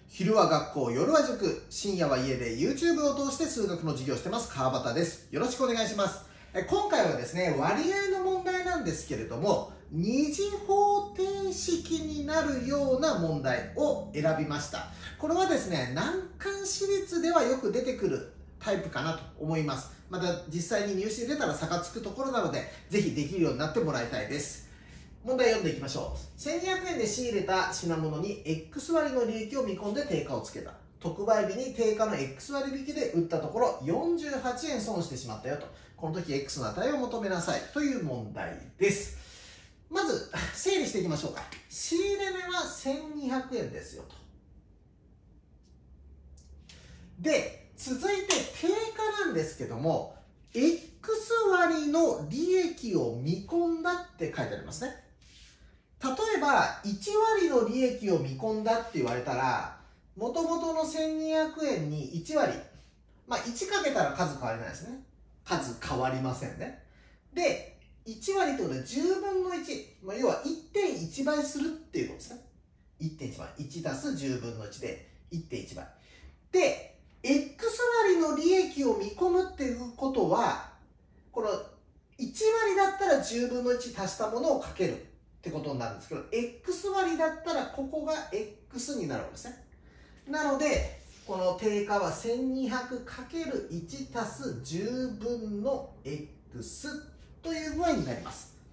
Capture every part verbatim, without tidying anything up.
昼は学校、夜は塾、深夜は家で YouTube を通して数学の授業をしてます、川端です。よろしくお願いします。え今回はですね、割合の問題なんですけれども、二次方程式になるような問題を選びました。これはですね、難関私立ではよく出てくるタイプかなと思います。また実際に入試で出たら差がつくところなので、ぜひできるようになってもらいたいです。問題読んでいきましょう。せんにひゃくえんで仕入れた品物に X 割の利益を見込んで定価をつけた。特売日に定価の X 割引で売ったところよんじゅうはちえん損してしまったよと。この時 X の値を求めなさいという問題です。まず整理していきましょうか。仕入れ値はせんにひゃくえんですよと。で、続いて定価なんですけども、X 割の利益を見込んだって書いてありますね。例えばいち割の利益を見込んだって言われたら、もともとのせんにひゃくえんにいち割、まあいちかけたら数変わりないですね。数変わりませんね。で、いち割ってことでじゅうぶんのいち、まあ、要は いってんいち 倍するっていうことですね。いってんいち 倍。いち足すじゅうぶんのいちで いってんいち 倍。で、X 割の利益を見込むっていうことは、このいち割だったらじゅうぶんのいち足したものをかけるってことになるんですけど、X 割だったらここが X になるわけですね。なので、この定価は せんにひゃくかけるいち 足すじゅうぶんの X という具合になります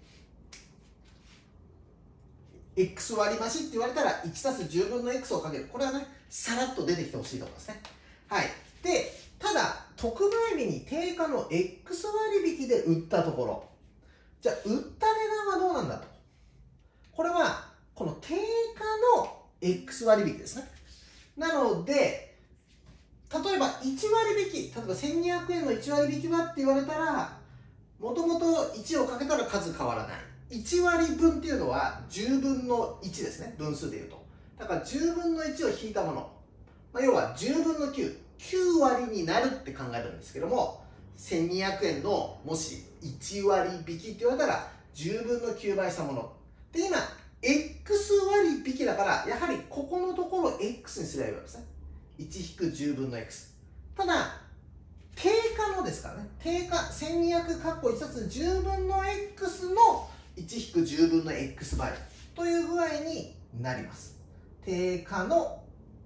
。X 割増しって言われたらいち足すじゅうぶんの X をかける。これはね、さらっと出てきてほしいところですね。はい。で、ただ、特売日に定価の X 割引で売ったところ。じゃあ、売った値段はどうなんだと。これは、この定価の X 割引ですね。なので、例えばいち割引き、例えばせんにひゃくえんのいち割引きはって言われたら、もともといちをかけたら数変わらない。いち割分っていうのはじゅうぶんのいちですね。分数で言うと。だからじゅうぶんのいちを引いたもの。まあ、要はじゅうぶんのきゅう。きゅう割になるって考えるんですけども、せんにひゃくえんのもしいち割引きって言われたらじゅうぶんのきゅう倍したもの。で、今、X 割引だから、やはりここのところを X にすればいいわけですね。いち引くじゅうぶんの X。ただ、定価のですからね。定価せんにひゃくかっこいち足すじゅうぶんの X のいち引くじゅうぶんの X 倍という具合になります。定価の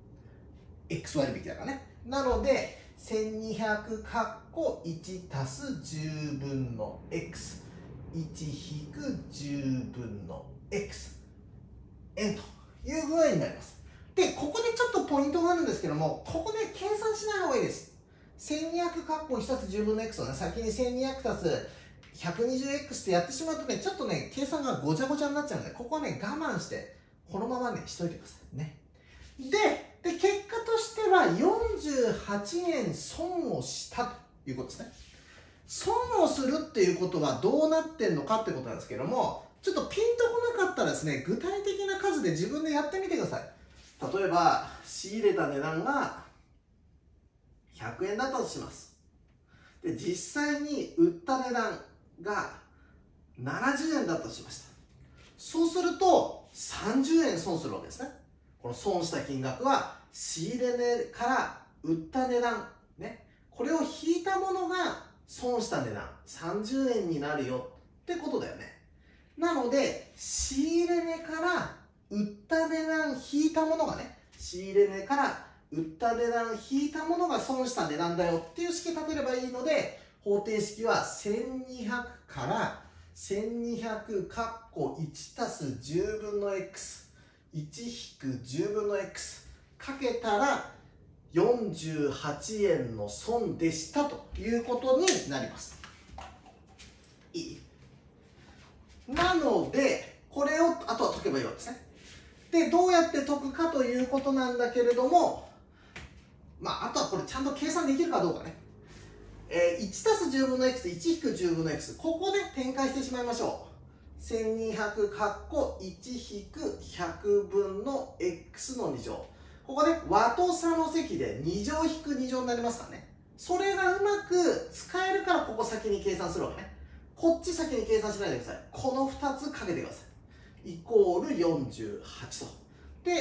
X 割引だからね。なので、せんにひゃくかっこいち足すじゅうぶんの X。いち引くじゅうぶんの X。円という具合になります。で、ここでちょっとポイントがあるんですけども、ここで計算しない方がいいです。せんにひゃくかっこいち足すじゅうぶんの X をね、先にせんにひゃく足す ひゃくにじゅうエックス ってやってしまうとね、ちょっとね、計算がごちゃごちゃになっちゃうので、ここはね、我慢して、このままね、しといてくださいね。で、で結果としてはよんじゅうはちえん損をしたということですね。損をするっていうことはどうなってんのかってことなんですけども、ちょっとピンとこなかったらですね、具体的な数で自分でやってみてください。例えば、仕入れた値段がひゃくえんだったとします。で、実際に売った値段がななじゅうえんだとしました。そうすると、さんじゅうえん損するわけですね。この損した金額は、仕入れ値から売った値段、ね、これを引いたものが損した値段、さんじゅうえんになるよってことだよね。なので、仕入れ値から売った値段引いたものがね、仕入れ値から売った値段引いたものが損した値段だよっていう式立てればいいので、方程式はせんにひゃくからせんにひゃくかっこいち足すじゅうぶんの X、いち引くじゅうぶんの X かけたらよんじゅうはちえんの損でしたということになります。いい？なので、これをあとは解けばいいわけですね。で、どうやって解くかということなんだけれども、まあ、あとはこれちゃんと計算できるかどうかね。えー、いち足すじゅうぶんの X、いち引くじゅうぶんの X。ここで展開してしまいましょう。せんにひゃくかっこいち引くひゃくぶんの X のに乗。ここね、和と差の積でに乗引くに乗になりますからね。それがうまく使えるからここ先に計算するわけね。こっち先に計算しないでください。このふたつかけてください。イコールよんじゅうはちと。で、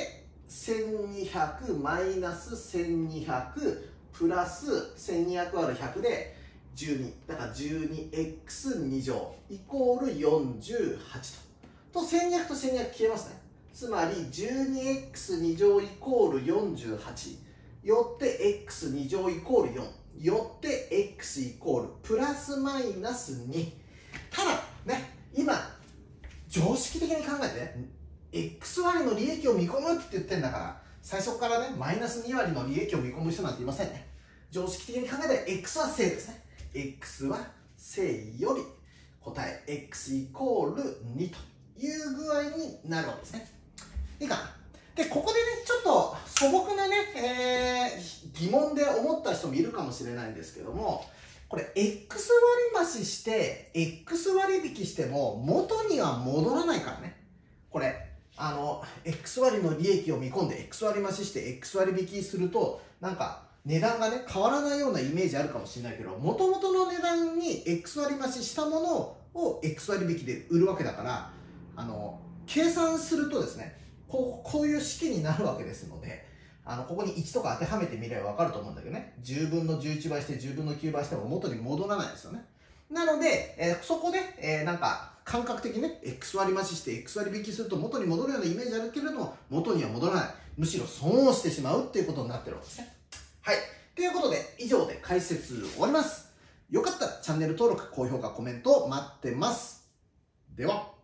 せんにひゃくマイナスせんにひゃくプラスせんにひゃく割るひゃくでじゅうに。だから じゅうにエックスに 乗イコールよんじゅうはちと。とせんにひゃくとせんにひゃく消えますね。つまり じゅうにエックスに 乗イコールよんじゅうはち。よって エックスに 乗イコールよん。よって x イコールプラスマイナスに。ただね、今常識的に考えてね、x 割の利益を見込むって言ってんだから、最初からねマイナスに割の利益を見込む人なんていませんね。常識的に考えて x は正ですね。x は正より答え x イコールにという具合になるわけですね。いいかな。で、ここでね、ちょっと素朴なね、えー、疑問で思った人もいるかもしれないんですけども、これ x 割増しして x 割引しても元には戻らないからね。これあの x 割の利益を見込んで x 割増しして x 割引するとなんか値段がね変わらないようなイメージあるかもしれないけど、もともとの値段に x 割増ししたものを x 割引で売るわけだから、あの計算するとですね、こう、こういう式になるわけですので、あのここにいちとか当てはめてみれば分かると思うんだけどね、じゅうぶんのじゅういちばいしてじゅうぶんのきゅうばいしても元に戻らないですよね。なので、えー、そこで、えー、なんか感覚的にね x 割増しして x 割引すると元に戻るようなイメージあるけれども、元には戻らない、むしろ損をしてしまうっていうことになってるわけですね。はい、ということで以上で解説終わります。よかったらチャンネル登録、高評価、コメント待ってます。では。